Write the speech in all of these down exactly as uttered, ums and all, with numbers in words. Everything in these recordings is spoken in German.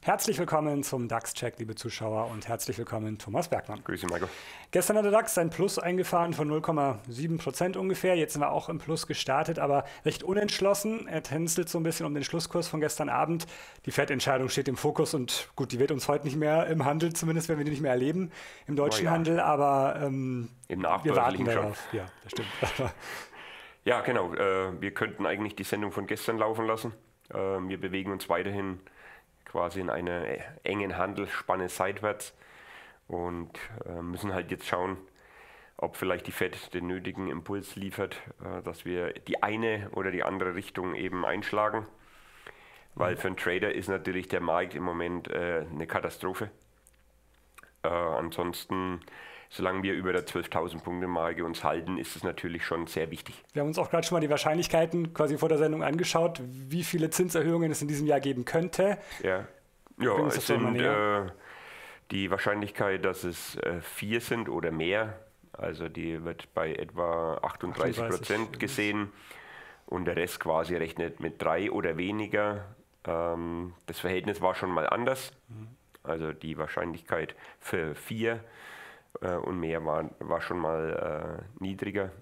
Herzlich willkommen zum DAX-Check, liebe Zuschauer, und herzlich willkommen Thomas Bergmann. Grüße, Michael. Gestern hat der DAX ein Plus eingefahren von null Komma sieben Prozent ungefähr. Jetzt sind wir auch im Plus gestartet, aber recht unentschlossen. Er tänzelt so ein bisschen um den Schlusskurs von gestern Abend. Die Fed-Entscheidung steht im Fokus und gut, die wird uns heute nicht mehr im Handel, zumindest werden wir die nicht mehr erleben, im deutschen ja. Handel, aber ähm, Im wir warten schon. darauf. Ja, das stimmt. Ja, genau. Äh, wir könnten eigentlich die Sendung von gestern laufen lassen. Äh, wir bewegen uns weiterhin quasi in einer engen Handelsspanne seitwärts und äh, müssen halt jetzt schauen, ob vielleicht die Fed den nötigen Impuls liefert, äh, dass wir die eine oder die andere Richtung eben einschlagen. Weil für einen Trader ist natürlich der Markt im Moment äh, eine Katastrophe. Äh, ansonsten, solange wir über der zwölftausend Punkte Marke uns halten, ist es natürlich schon sehr wichtig. Wir haben uns auch gerade schon mal die Wahrscheinlichkeiten quasi vor der Sendung angeschaut, wie viele Zinserhöhungen es in diesem Jahr geben könnte. Ja, ja es sind äh, die Wahrscheinlichkeit, dass es äh, vier sind oder mehr, also die wird bei etwa achtunddreißig Prozent gesehen und der Rest quasi rechnet mit drei oder weniger. Ähm, das Verhältnis war schon mal anders, mhm. also die Wahrscheinlichkeit für vier und mehr war, war schon mal äh, niedriger.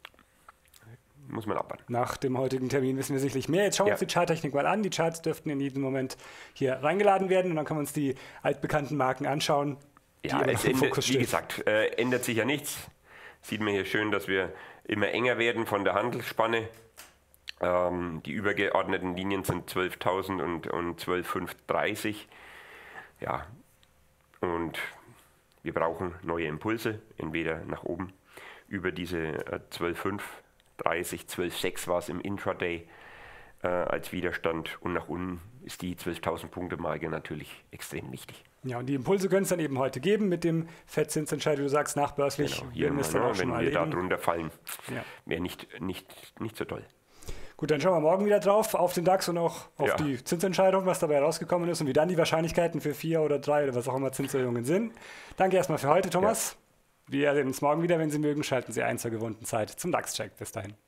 Muss man abwarten. Nach dem heutigen Termin wissen wir sicherlich mehr. Jetzt schauen wir ja. uns die Charttechnik mal an. Die Charts dürften in jedem Moment hier reingeladen werden und dann können wir uns die altbekannten Marken anschauen. Ja, es ändert, wie gesagt, äh, ändert sich ja nichts. Sieht man hier schön, dass wir immer enger werden von der Handelsspanne. Ähm, die übergeordneten Linien sind zwölftausend und, und zwölf Komma fünfhundertdreißig. Ja, und wir brauchen neue Impulse, entweder nach oben über diese äh, zwölf Komma fünfhundertdreißig, zwölf Komma sechs war es im Intraday äh, als Widerstand und nach unten ist die zwölftausend Punkte Marke natürlich extrem wichtig. Ja, und die Impulse können es dann eben heute geben mit dem Fed-Zinsentscheid, wie du sagst, nachbörslich. Genau, hier mal, ne, wenn wir da drunter fallen, ja. wäre nicht, nicht, nicht so toll. Gut, dann schauen wir morgen wieder drauf, auf den DAX und auch auf ja. die Zinsentscheidung, was dabei rausgekommen ist und wie dann die Wahrscheinlichkeiten für vier oder drei oder was auch immer Zinserhöhungen sind. Danke erstmal für heute, Thomas. Ja. Wir sehen uns morgen wieder. Wenn Sie mögen, schalten Sie ein zur gewohnten Zeit zum DAX-Check. Bis dahin.